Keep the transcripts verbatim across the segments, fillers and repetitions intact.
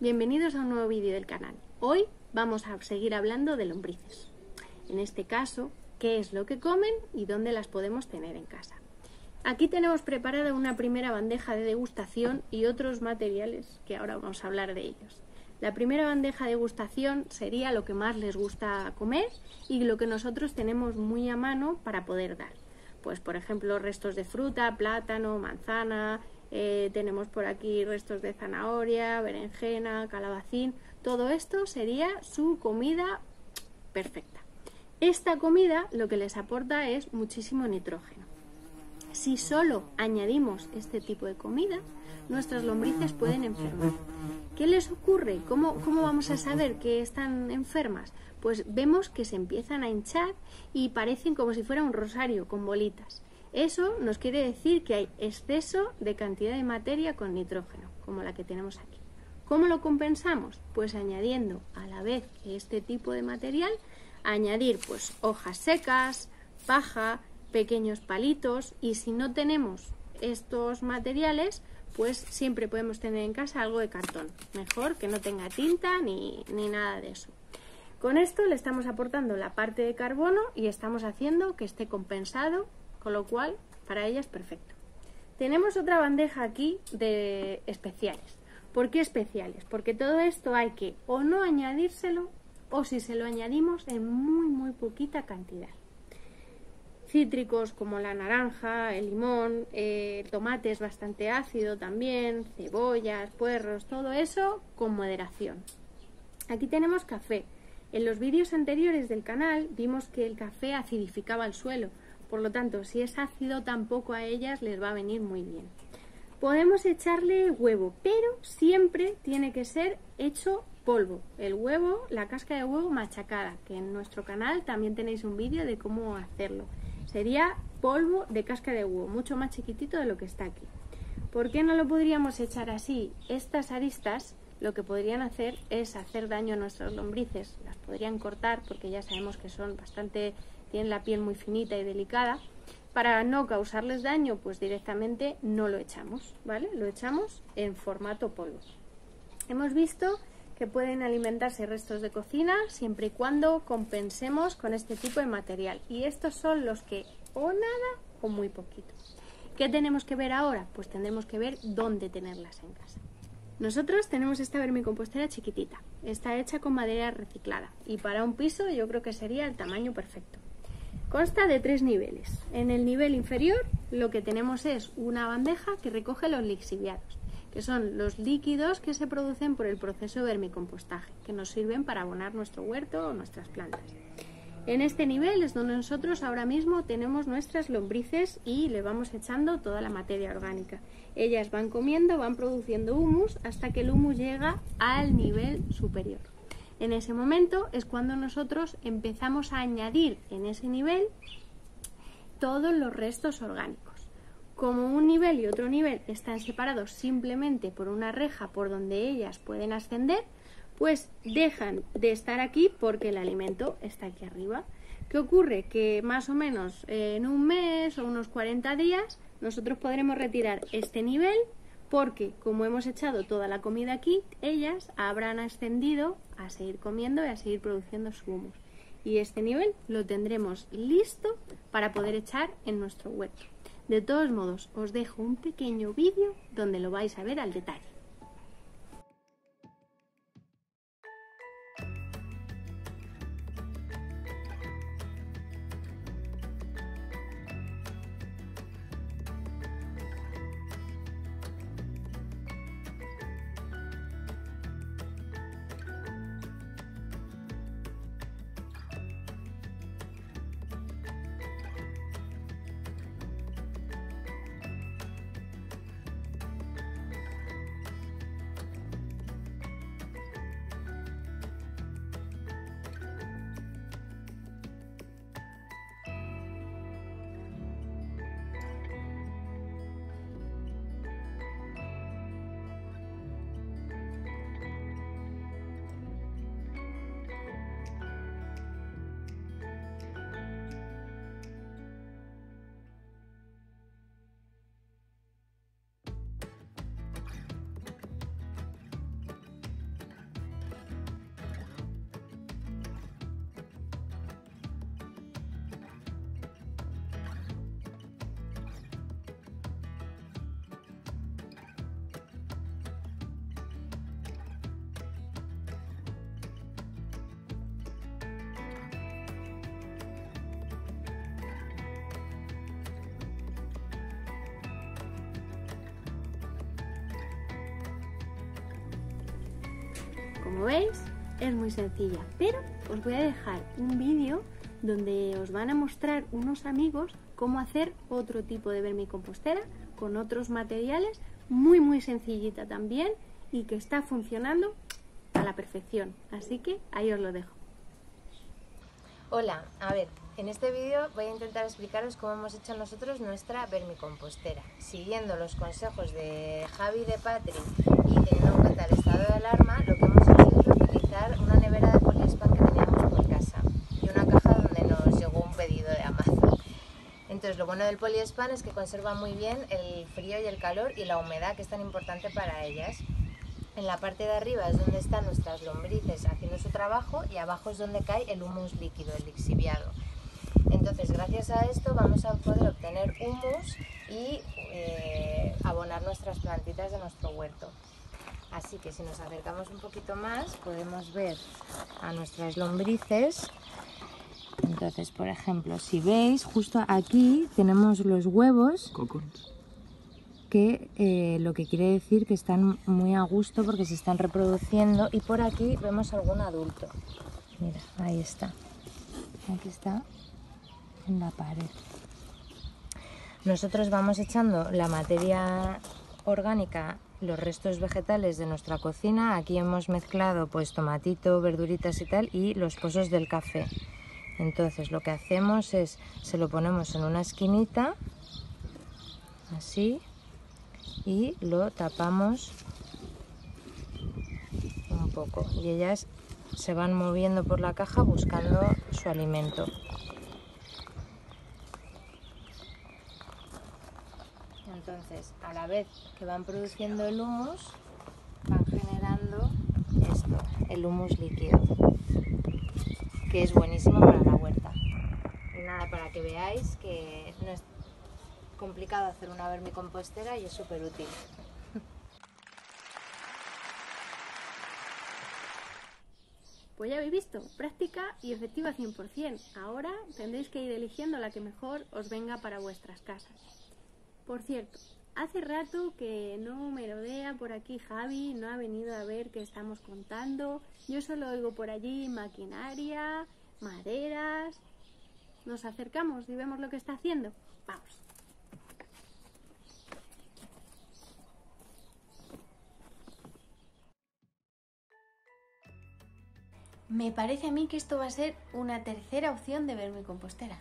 Bienvenidos a un nuevo vídeo del canal. Hoy vamos a seguir hablando de lombrices. En este caso, qué es lo que comen y dónde las podemos tener en casa. Aquí tenemos preparada una primera bandeja de degustación y otros materiales que ahora vamos a hablar de ellos. La primera bandeja de degustación sería lo que más les gusta comer y lo que nosotros tenemos muy a mano para poder dar. Pues por ejemplo restos de fruta, plátano, manzana, eh, tenemos por aquí restos de zanahoria, berenjena, calabacín. Todo esto sería su comida perfecta. Esta comida lo que les aporta es muchísimo nitrógeno. Si solo añadimos este tipo de comida, nuestras lombrices pueden enfermar. ¿Qué les ocurre? ¿Cómo, cómo vamos a saber que están enfermas? Pues vemos que se empiezan a hinchar y parecen como si fuera un rosario con bolitas. Eso nos quiere decir que hay exceso de cantidad de materia con nitrógeno, como la que tenemos aquí. ¿Cómo lo compensamos? Pues añadiendo a la vez que este tipo de material, añadir pues hojas secas, paja, pequeños palitos, y si no tenemos estos materiales, pues siempre podemos tener en casa algo de cartón. Mejor que no tenga tinta ni, ni nada de eso. Con esto le estamos aportando la parte de carbono y estamos haciendo que esté compensado, con lo cual para ella es perfecto. Tenemos otra bandeja aquí de especiales. ¿Por qué especiales? Porque todo esto hay que o no añadírselo o si se lo añadimos en muy muy poquita cantidad. Cítricos como la naranja, el limón, eh, el tomate es bastante ácido también, cebollas, puerros, todo eso con moderación. Aquí tenemos café. En los vídeos anteriores del canal vimos que el café acidificaba el suelo, por lo tanto si es ácido tampoco a ellas les va a venir muy bien. Podemos echarle huevo, pero siempre tiene que ser hecho polvo. El huevo, la cáscara de huevo machacada, que en nuestro canal también tenéis un vídeo de cómo hacerlo. Sería polvo de cáscara de huevo, mucho más chiquitito de lo que está aquí. ¿Por qué no lo podríamos echar así? Estas aristas lo que podrían hacer es hacer daño a nuestras lombrices. Las podrían cortar porque ya sabemos que son bastante, tienen la piel muy finita y delicada. Para no causarles daño, pues directamente no lo echamos, ¿vale? Lo echamos en formato polvo. Hemos visto que pueden alimentarse restos de cocina siempre y cuando compensemos con este tipo de material. Y estos son los que o nada o muy poquito. ¿Qué tenemos que ver ahora? Pues tendremos que ver dónde tenerlas en casa. Nosotros tenemos esta vermicompostera chiquitita. Está hecha con madera reciclada y para un piso yo creo que sería el tamaño perfecto. Consta de tres niveles. En el nivel inferior lo que tenemos es una bandeja que recoge los lixiviados, que son los líquidos que se producen por el proceso de vermicompostaje, que nos sirven para abonar nuestro huerto o nuestras plantas. En este nivel es donde nosotros ahora mismo tenemos nuestras lombrices y le vamos echando toda la materia orgánica. Ellas van comiendo, van produciendo humus hasta que el humus llega al nivel superior. En ese momento es cuando nosotros empezamos a añadir en ese nivel todos los restos orgánicos. Como un nivel y otro nivel están separados simplemente por una reja por donde ellas pueden ascender, pues dejan de estar aquí porque el alimento está aquí arriba. ¿Qué ocurre? Que más o menos en un mes o unos cuarenta días nosotros podremos retirar este nivel porque como hemos echado toda la comida aquí, ellas habrán ascendido a seguir comiendo y a seguir produciendo su humus. Y este nivel lo tendremos listo para poder echar en nuestro huerto. De todos modos, os dejo un pequeño vídeo donde lo vais a ver al detalle. Como veis, es muy sencilla, pero os voy a dejar un vídeo donde os van a mostrar unos amigos cómo hacer otro tipo de vermicompostera con otros materiales, muy muy sencillita también y que está funcionando a la perfección. Así que ahí os lo dejo. Hola, a ver, en este vídeo voy a intentar explicaros cómo hemos hecho nosotros nuestra vermicompostera, siguiendo los consejos de Javi y de Patri y teniendo en cuenta el estado de alarma. Lo que hemos hecho es utilizar una nevera de poliespan que teníamos por casa y una caja donde nos llegó un pedido de Amazon. Entonces, lo bueno del poliespan es que conserva muy bien el frío y el calor y la humedad, que es tan importante para ellas. En la parte de arriba es donde están nuestras lombrices haciendo su trabajo y abajo es donde cae el humus líquido, el lixiviado. Entonces, gracias a esto vamos a poder obtener humus y eh, abonar nuestras plantitas de nuestro huerto. Así que si nos acercamos un poquito más podemos ver a nuestras lombrices. Entonces, por ejemplo, si veis, justo aquí tenemos los huevos. Cocons. Que eh, lo que quiere decir que están muy a gusto porque se están reproduciendo, y por aquí vemos algún adulto. Mira, ahí está. Aquí está en la pared. Nosotros vamos echando la materia orgánica, los restos vegetales de nuestra cocina. Aquí hemos mezclado pues tomatito, verduritas y tal, y los pozos del café. Entonces lo que hacemos es, se lo ponemos en una esquinita, así, y lo tapamos un poco y ellas se van moviendo por la caja buscando su alimento. Entonces, a la vez que van produciendo el humus, van generando esto, el humus líquido, que es buenísimo para la huerta. Y nada, para que veáis que no es complicado hacer una vermicompostera y es súper útil. Pues ya habéis visto, práctica y efectiva cien por cien. Ahora tendréis que ir eligiendo la que mejor os venga para vuestras casas. Por cierto, hace rato que no merodea por aquí Javi, no ha venido a ver qué estamos contando. Yo solo oigo por allí maquinaria, maderas. ¿Nos acercamos y vemos lo que está haciendo? Vamos. Me parece a mí que esto va a ser una tercera opción de vermicompostera.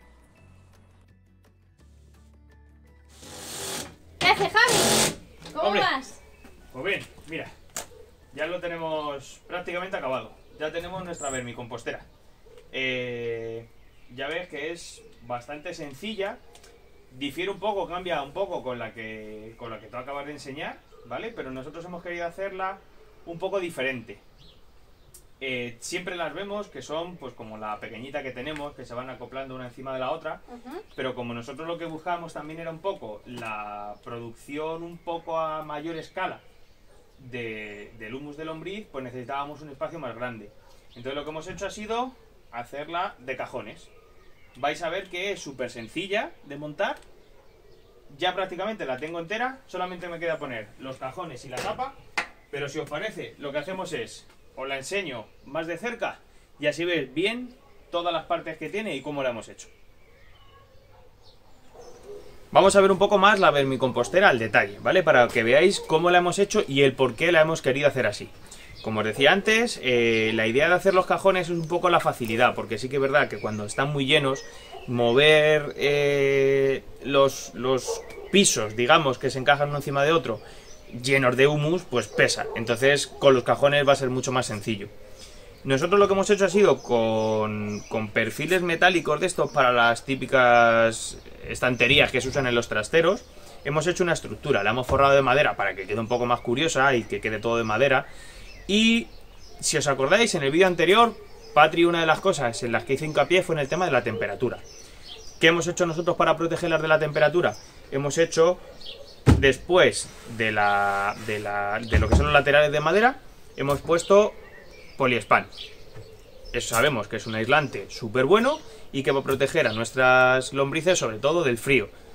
¿Qué hace Javi? ¿Cómo Hombre, vas? Pues bien, mira, ya lo tenemos prácticamente acabado. Ya tenemos nuestra vermicompostera. Eh, ya ves que es bastante sencilla. Difiere un poco, cambia un poco con la que con la que tú acabas de enseñar, ¿vale? Pero nosotros hemos querido hacerla un poco diferente. Eh, siempre las vemos que son pues como la pequeñita que tenemos, que se van acoplando una encima de la otra, uh-huh. Pero como nosotros lo que buscábamos también era un poco la producción un poco a mayor escala de, del humus de lombriz, pues necesitábamos un espacio más grande. Entonces lo que hemos hecho ha sido hacerla de cajones. Vais a ver que es súper sencilla de montar. Ya prácticamente la tengo entera, solamente me queda poner los cajones y la tapa, pero si os parece lo que hacemos es, os la enseño más de cerca y así veis bien todas las partes que tiene y cómo la hemos hecho. Vamos a ver un poco más la vermicompostera al detalle, ¿vale? Para que veáis cómo la hemos hecho y el por qué la hemos querido hacer así. Como os decía antes, eh, la idea de hacer los cajones es un poco la facilidad, porque sí que es verdad que cuando están muy llenos, mover eh, los, los pisos, digamos, que se encajan uno encima de otro, llenos de humus, pues pesa. Entonces con los cajones va a ser mucho más sencillo. Nosotros lo que hemos hecho ha sido con, con perfiles metálicos de estos para las típicas estanterías que se usan en los trasteros. Hemos hecho una estructura, la hemos forrado de madera para que quede un poco más curiosa y que quede todo de madera. Y si os acordáis, en el vídeo anterior, Patri, una de las cosas en las que hizo hincapié fue en el tema de la temperatura. ¿Qué hemos hecho nosotros para protegerlas de la temperatura? Hemos hecho, después de, la, de, la, de lo que son los laterales de madera, hemos puesto poliespan. Eso sabemos que es un aislante súper bueno y que va a proteger a nuestras lombrices sobre todo del frío.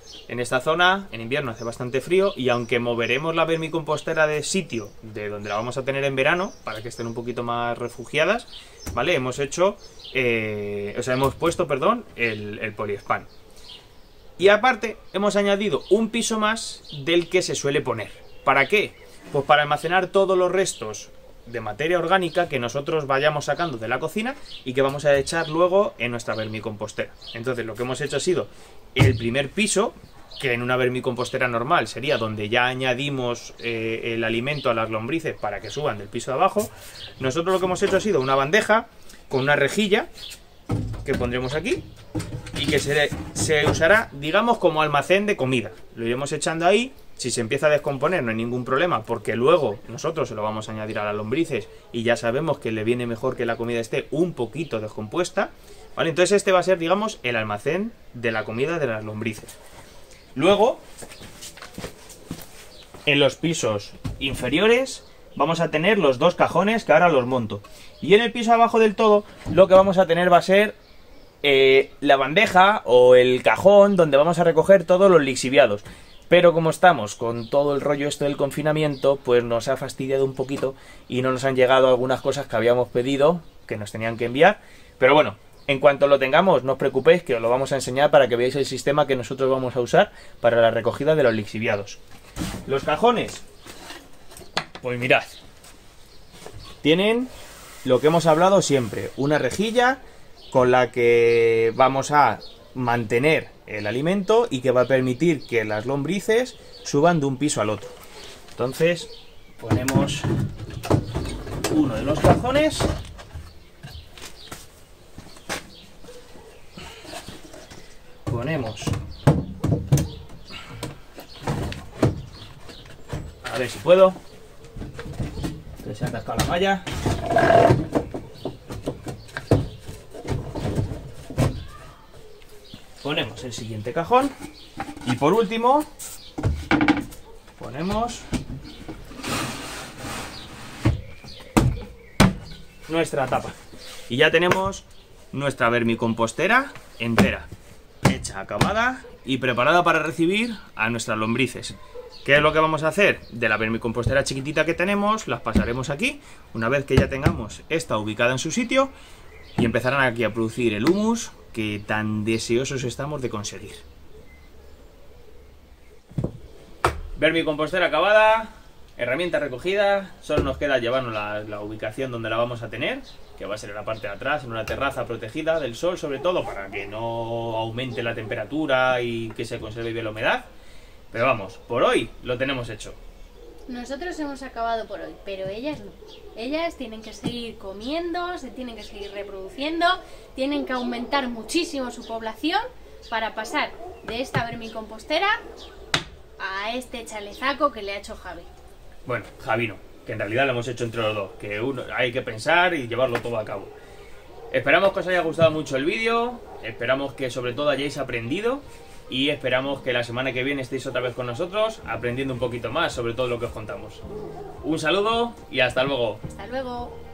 En esta zona, en invierno hace bastante frío y aunque moveremos la vermicompostera de sitio de donde la vamos a tener en verano, para que estén un poquito más refugiadas, ¿vale? Hemos hecho, eh, o sea, hemos puesto, perdón, el, el poliespan. Y aparte, hemos añadido un piso más del que se suele poner. ¿Para qué? Pues para almacenar todos los restos de materia orgánica que nosotros vayamos sacando de la cocina y que vamos a echar luego en nuestra vermicompostera. Entonces, lo que hemos hecho ha sido el primer piso, que en una vermicompostera normal sería donde ya añadimos eh, el alimento a las lombrices para que suban del piso de abajo. Nosotros lo que hemos hecho ha sido una bandeja con una rejilla que pondremos aquí y que se, se usará, digamos, como almacén de comida. Lo iremos echando ahí. Si se empieza a descomponer no hay ningún problema, porque luego nosotros se lo vamos a añadir a las lombrices y ya sabemos que le viene mejor que la comida esté un poquito descompuesta, ¿vale? Entonces este va a ser, digamos, el almacén de la comida de las lombrices. Luego, en los pisos inferiores vamos a tener los dos cajones que ahora los monto. Y en el piso abajo del todo lo que vamos a tener va a ser eh, la bandeja o el cajón donde vamos a recoger todos los lixiviados. Pero como estamos con todo el rollo esto del confinamiento, pues nos ha fastidiado un poquito y no nos han llegado algunas cosas que habíamos pedido, que nos tenían que enviar. Pero bueno, en cuanto lo tengamos, no os preocupéis que os lo vamos a enseñar para que veáis el sistema que nosotros vamos a usar para la recogida de los lixiviados. Los cajones, pues mirad, tienen lo que hemos hablado siempre, una rejilla con la que vamos a mantener el alimento y que va a permitir que las lombrices suban de un piso al otro. Entonces ponemos uno de los cajones, ponemos, a ver si puedo, que se ha atascado la malla. Ponemos el siguiente cajón y por último ponemos nuestra tapa y ya tenemos nuestra vermicompostera entera, hecha, acabada y preparada para recibir a nuestras lombrices. ¿Qué es lo que vamos a hacer? De la vermicompostera chiquitita que tenemos, las pasaremos aquí, una vez que ya tengamos esta ubicada en su sitio, y empezarán aquí a producir el humus que tan deseosos estamos de conseguir. Vermicompostera acabada, herramienta recogida, solo nos queda llevarnos la, la ubicación donde la vamos a tener, que va a ser en la parte de atrás, en una terraza protegida del sol, sobre todo para que no aumente la temperatura y que se conserve bien la humedad. Pero vamos, por hoy lo tenemos hecho. Nosotros hemos acabado por hoy, pero ellas no. Ellas tienen que seguir comiendo, se tienen que seguir reproduciendo, tienen que aumentar muchísimo su población para pasar de esta vermicompostera a este chalezaco que le ha hecho Javi. Bueno, Javi no, que en realidad lo hemos hecho entre los dos, que uno hay que pensar y llevarlo todo a cabo. Esperamos que os haya gustado mucho el vídeo, esperamos que sobre todo hayáis aprendido y esperamos que la semana que viene estéis otra vez con nosotros aprendiendo un poquito más sobre todo lo que os contamos. Un saludo y hasta luego. Hasta luego.